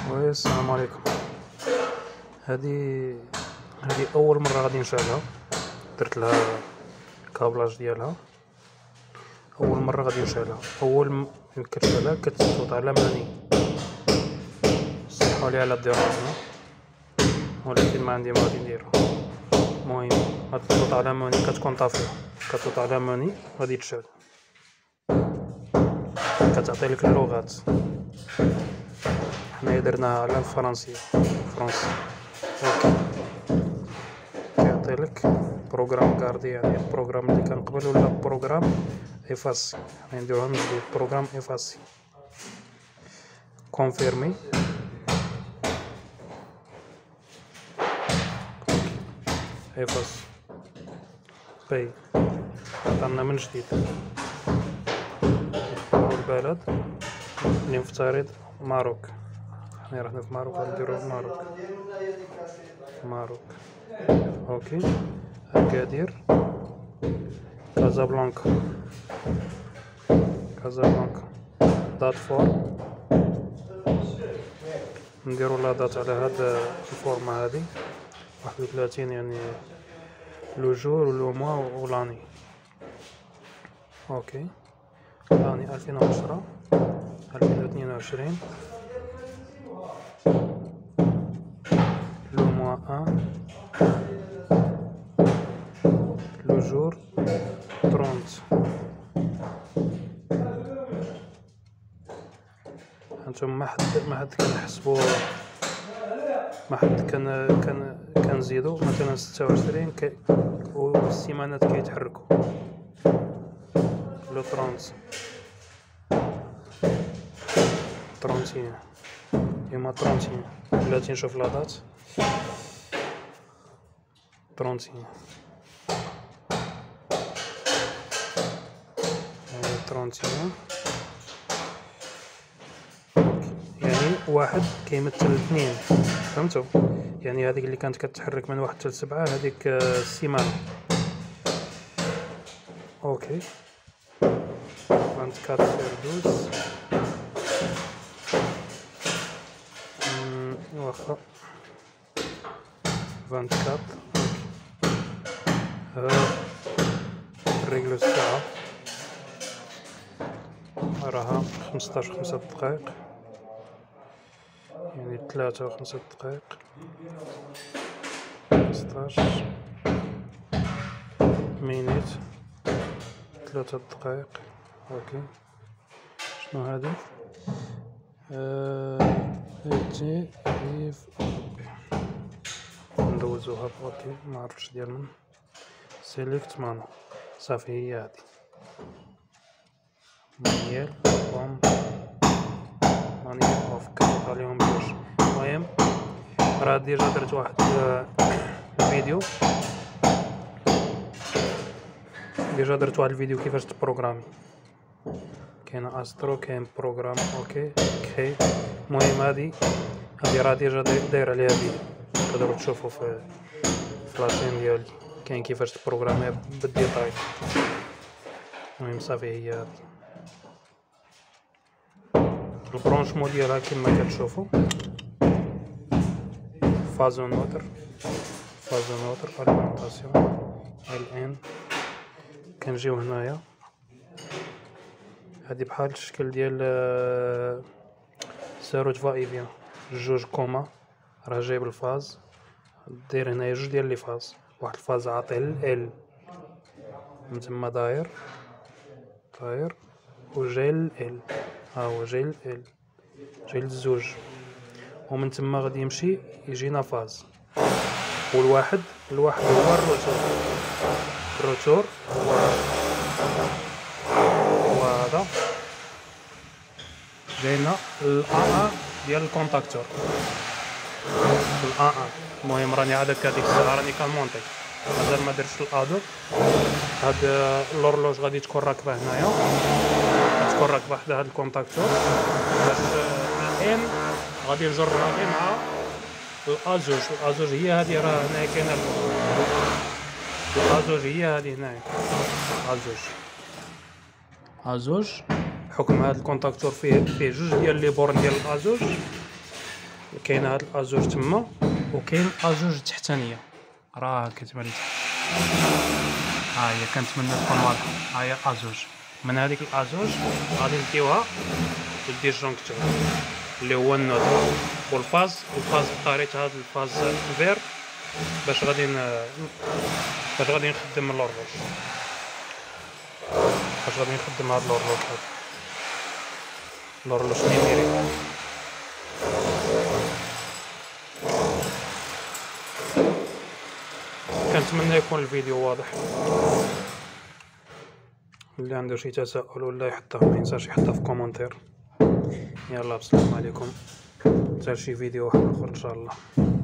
السلام عليكم. هذه اول مره غادي نشعلها، درت لها الكابلاج ديالها اول مره غادي نشعلها. اول ما كتشعلها كتصوت على ماني، صحوا لي على الديرونجمون، ولكن ما عندي ما غادي نديرو. المهم هاد الصوت على ماني كتكون طافيه، كتصوت على ماني غادي تشعل، كتعطي لك اللغات. حنايا درناها على الفرنسيه فرنسي. كيعطي لك بروغرام كاردي، يعني البروغرام اللي كان قبل ولا بروغرام افاسي. حنا نديروها من جديد بروغرام افاسي. كونفيرمي افاسي باي، عطانا من جديد. نختارو البلد اللي نفترض ماروك، حنا رحنا في ماروك غنديرو ماروك. اوكي، اكادير، كازابلانكا دات فور. نديرو لا دات على هاد الفورما هادي 31، يعني لو جور و لو موا و لاني. اوكي، لاني 2010 2022، لو موا 1، لو جور 30. هانتوما ما حد كنحسبو، ما حد كنزيدو مثلا 26 والسيمانات كيتحركوا. لو 30 ديما 30. بلاتي نشوف لا دات 30 يعني واحد كيمثل اثنين، فهمتوا؟ يعني هذيك اللي كانت كتحرك من 1 حتى 7 هذيك السيمانه. اوكي، 24/12 واخا 24. الرجل الساعه راها 15 دقائق، يعني 3 و5 دقائق 15 مينيت 3 دقائق. اوكي، شنو هادي؟ هادي ريف ندوزوها. اوكي، معرفتش ديال من سيليكت مانو. صافي، هي هادي مانيال اون مانيال اوف. كتحط عليهم جوج. المهم راه ديجا درت واحد الفيديو كيفاش تبروغرامي. كاينه استرو، كاين بروغرام. اوكي كري. المهم هادي راه ديجا داير عليها فيديو، تقدروا تشوفوا في لاشين ديالي، كاين كيفاش تبروغرامي بالديتاي. المهم صافي، هي هادي البرونشمون ديالها كما كتشوفوا. فازو نوتر اليمونطاسيون الان. كنجيو هنايا، هادي بحال الشكل ديال ساروت فايفيان جوج كوما، راه جايب الفاز. داير هنايا جوج ديال لي فاز، واحد الفاز عاطيه ال من تما داير وجاي ال، ها هو جاي ال، جاي للزوج، ومن تما غادي يمشي يجينا فاز. والواحد هو الروتور هو هذا. جاينا الA1 ديال الكونتاكتور، الA1. المهم راني عاد هاديك الساعه راني كنمونطي، مازال ما درتش الA2. هاد لورلوج غادي تكون راكبه هنايا، غتكون راكبه حدا هاد الكونتاكتور، باش الان غادي نجرها غير مع الA2. هي هادي، راه هنايا كاينه الA2، هي هادي هنايا A2. بحكم هاد الكونتاكتور فيه جوج ديال لي بورن ديال الA2، كاين هاد الازوج تما وكاين الازوج التحتانيه راه كتبان لي تحت. ها هي كنتمنى تكون واضحه. ها هي الازوج. من هذيك الازوج غادي نديوها للديسجونكتور اللي هو النود والفاز اختاريت هاد الفاز فير باش غادي نخدم الهورلوج، هاد الهورلوج هاد الهورلوج نيميري. كنتمنى يكون الفيديو واضح. اللي عنده شي تساؤل ولا يحطه ما ينساش يحطه في كومنتير. يلا السلام عليكم، حتى شي فيديو واحد اخر ان شاء الله.